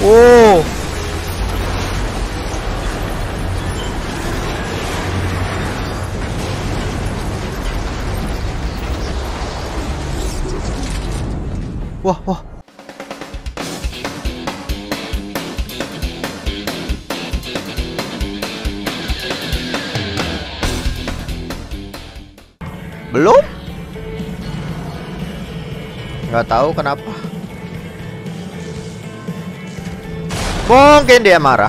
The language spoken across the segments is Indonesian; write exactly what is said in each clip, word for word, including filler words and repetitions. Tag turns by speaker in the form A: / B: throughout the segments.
A: Oh. Wah, wah. Belum? Nggak tahu kenapa. Mungkin dia marah.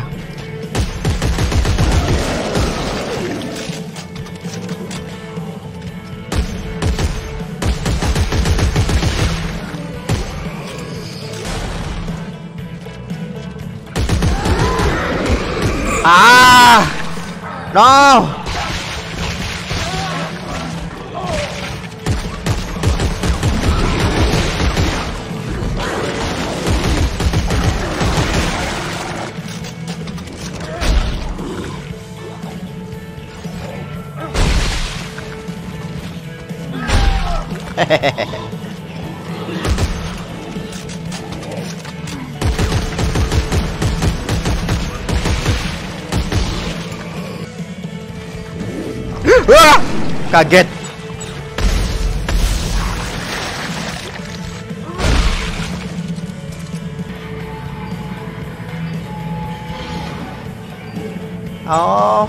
A: Ah, no. Hehehe. Wah, kaget. Oh.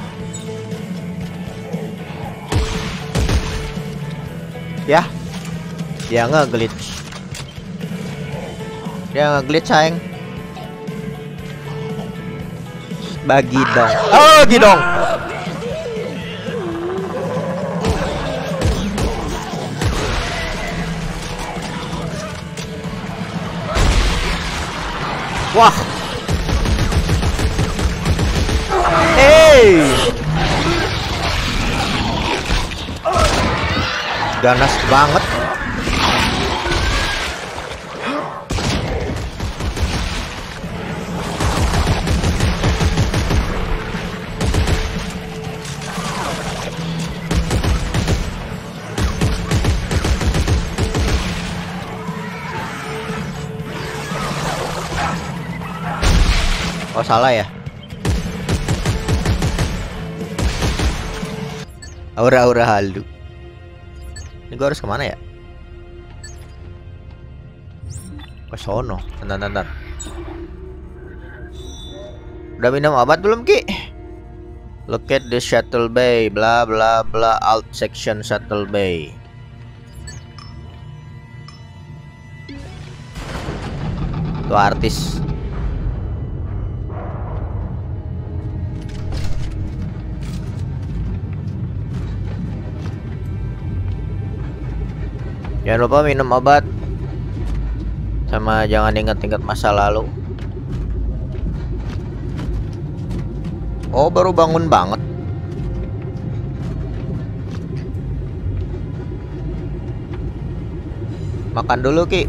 A: Ya. Dia nge-glitch. Dia nge-glitch, sayang. Bagi dong. Oh, bagi dong. Wah. Hey. Ganas banget. Oh, salah ya. Aura-aura halu. Ini gua harus kemana ya? Ke sono. Bentar, bentar. Udah minum obat belum, Ki? Look at the shuttle bay. Bla bla bla. Alt section shuttle bay. Tuh artis. Jangan lupa minum obat. Sama jangan ingat-ingat masa lalu. Oh, baru bangun banget. Makan dulu, Ki.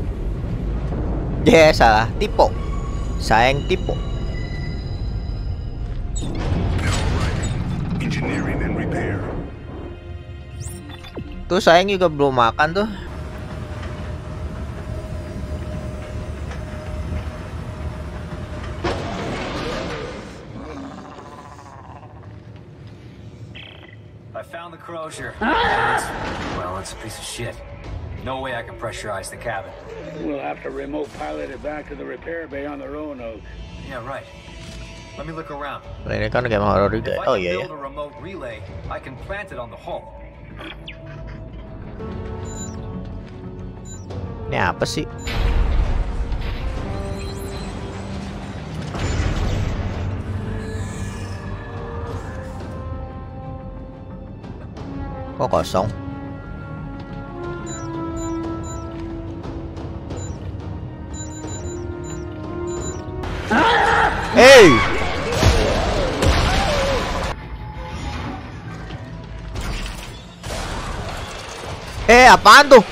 A: Ya, salah. Tipo. Sayang tipo. Tuh sayang juga belum makan tuh.
B: I found the Crozier. It's, well, it's a piece of shit. No way I can pressurize the cabin.
C: We'll have to remote pilot it back to the repair bay on the Roanoke.
B: Yeah, right. Let me look around.
A: Ini kan game horror juga. Oh iya ya.
B: If I can build a remote relay, I can plant it on the hull.
A: Ini apa sih? Kok kosong? Hey! Eh, apaan tuh?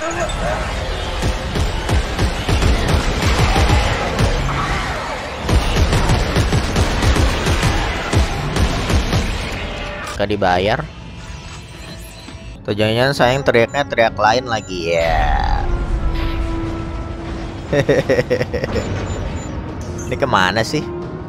A: Gak dibayar. Tujuannya sayang teriaknya teriak lain lagi ya. Ini kemana sih?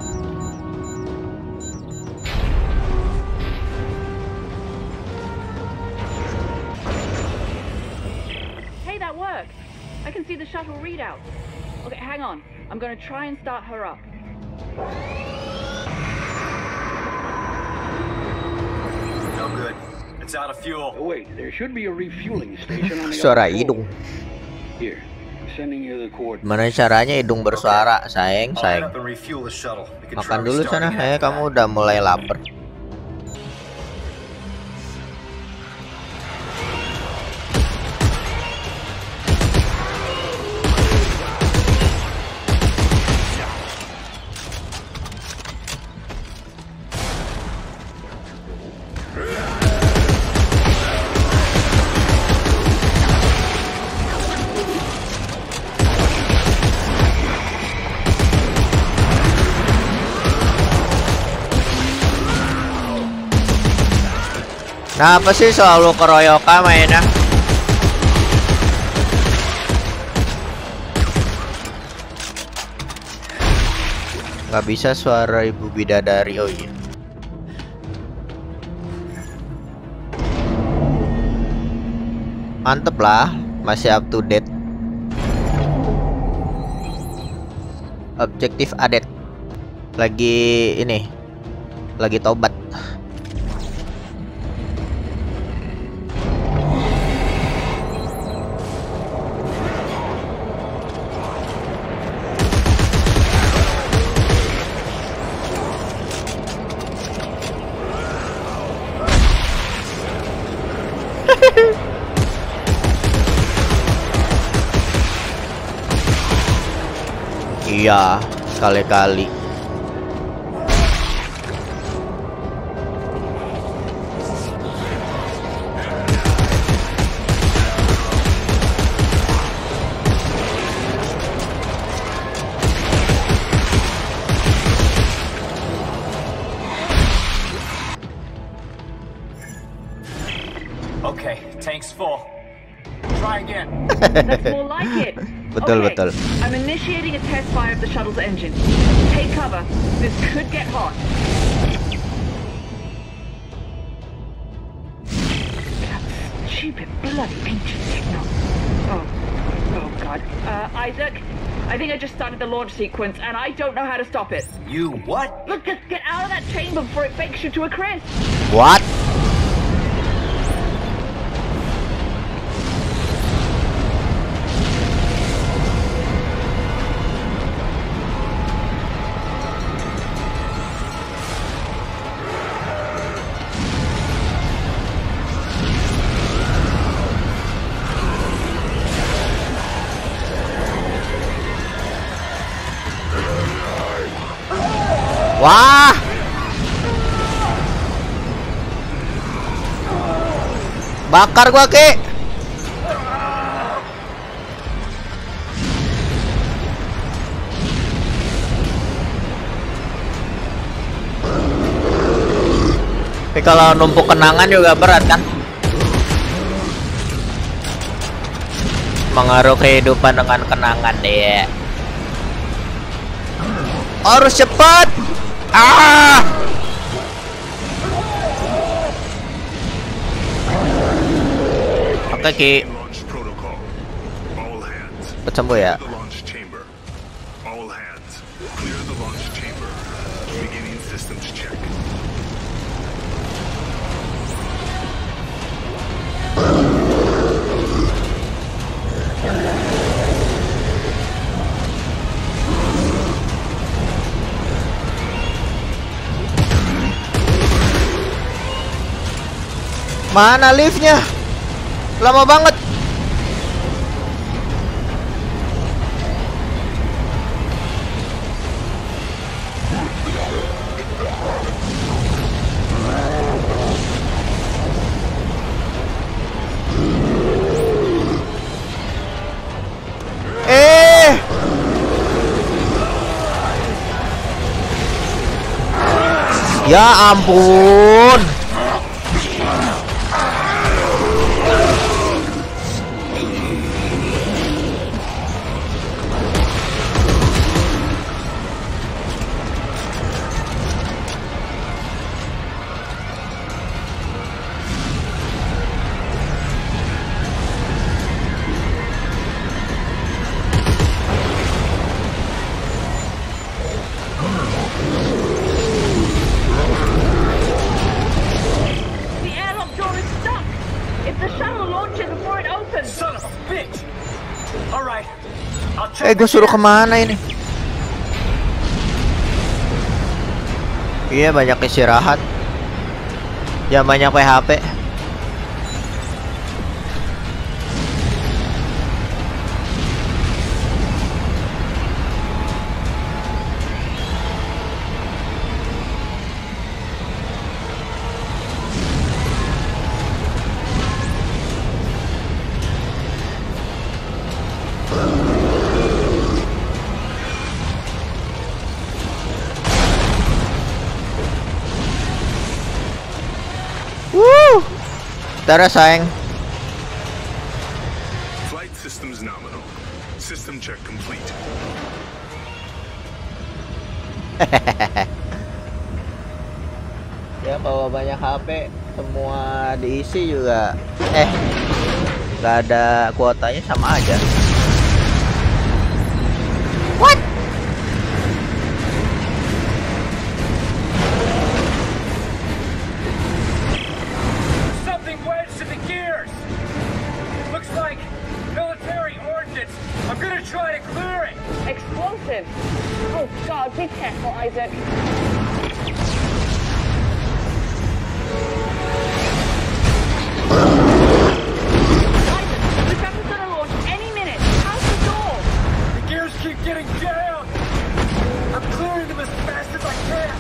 D: Hey, that worked. I can see the shuttle readout. Okay, hang on. I'm gonna try and start her up.
B: No good. It's out of fuel.
C: Oh, wait, there should be a refueling station on the
A: Suara
C: other
A: hidung.
C: floor. Here, I'm sending you the coordinates.
A: Mana caranya hidung bersuara, sayang,
B: I'll head
A: sayang.
B: up and refuel the shuttle. We can try
A: Makan dulu sana,
B: restarting
A: eh
B: after
A: kamu
B: that.
A: udah mulai lapar. Nah, apa sih selalu keroyokan mainnya? Nggak bisa suara ibu bidadari, oh iya. Mantep lah, masih up to date. Objektif adet. Lagi ini, lagi tobat. Iya, sekali-kali.
B: Okay, tank's full. Try again.
D: That's more like it.
A: Betul,
D: Okay,
A: betul.
D: I'm initiating a test fire of the shuttle's engine. Take cover. This could get hot. That stupid bloody ancient signal. Oh, oh God. Uh, Isaac, I think I just started the launch sequence, and I don't know how to stop it.
B: You what?
D: Look, just get out of that chamber before it bakes you to a crisp.
A: What? Wah. Bakar gua, Ki. Tapi kalau numpuk kenangan juga berat kan? Mengaruh kehidupan dengan kenangan deh. Harus cepat. Ah! Oke, Ki.
E: Launch protocol. All hands.
A: Cepet sembuh ya.
E: The launch chamber. All hands. Clear the launch chamber. Beginning systems check.
A: Mana liftnya? Lama banget. Eh. Ya ampun. Eh, gue suruh kemana ini? Iya, banyak istirahat. Jangan banyak P H P. Woo! Tara sayang.
E: Flight systems nominal. System check complete.
A: Ya bawa banyak H P, semua diisi juga. Eh, nggak ada kuotanya, sama aja. What?
B: Something wedged in the gears. Looks like military ordnance. I'm gonna try to clear it.
D: Explosive. Oh God, be careful, Isaac. Isaac, the weapon's gonna launch any minute. How's the door?
B: The gears keep getting down. I'm clearing them as fast as I can.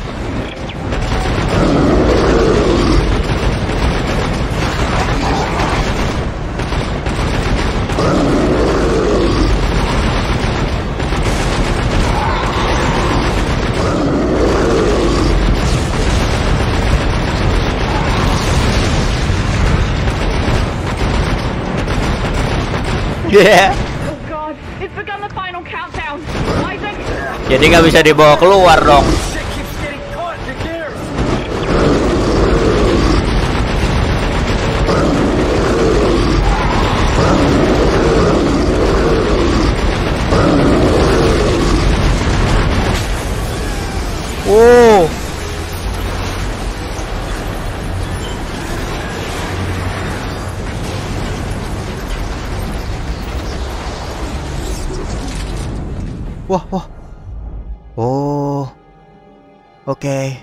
A: Yeah.
D: Oh God, it's begun the final countdown. Isaac.
A: Jadi nggak bisa dibawa keluar dong.
B: Shit keeps getting caught in the gears.
A: Oh. Wah, wah. Oh. Oke. Okay.